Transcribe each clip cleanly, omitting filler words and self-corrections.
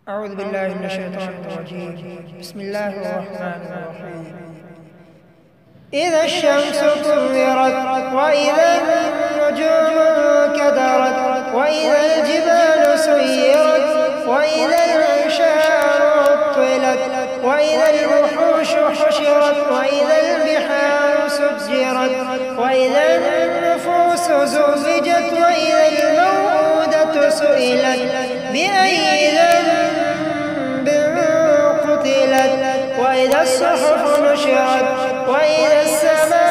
أعوذ بالله من الشيطان الرجيم. بسم الله الرحمن الرحيم. إذا الشمس كورت وإذا النجوم كدرت وإذا الجبال سيرت وإذا العشار عطلت وإذا الوحوش حشرت وإذا البحار سجرت وإذا النفوس زوجت وإذا الموءودة سئلت بأي ذنب قتلت وإذا الصحف نشرت وإذا السماء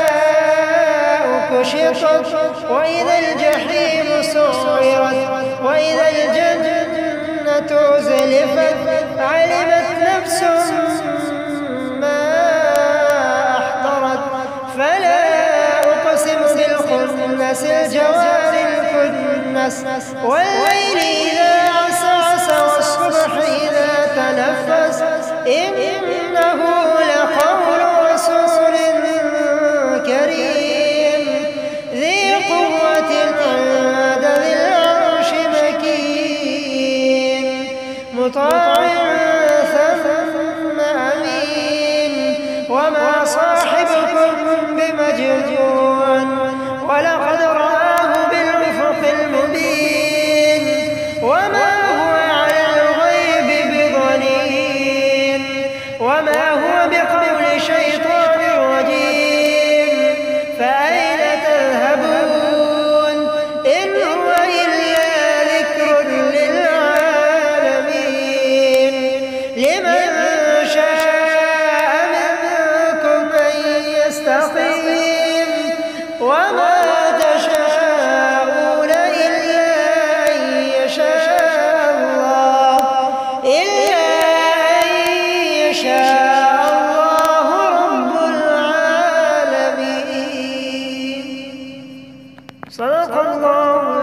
كشطت وإذا الجحيم سعرت وإذا الجنة أزلفت علمت نفس ما أحضرت فلا أقسم بالخنس الجوار الكنس والليل إذا عسعس والصبح إذا تنفس إنه لقول رسول كريم ذي قوة عند ذي العرش مكين مطاع ثم أمين وما صاحبكم بمجنون ولقد رآه بالأفق المبين وما هو على الغيب بضنين وما هو بقول شيطان رجيم فأين تذهبون إن هو إلا ذكر للعالمين لمن شاء منكم أن يستقيم وما تشاءون إلا أن يشاء الله رب العالمين. صدق الله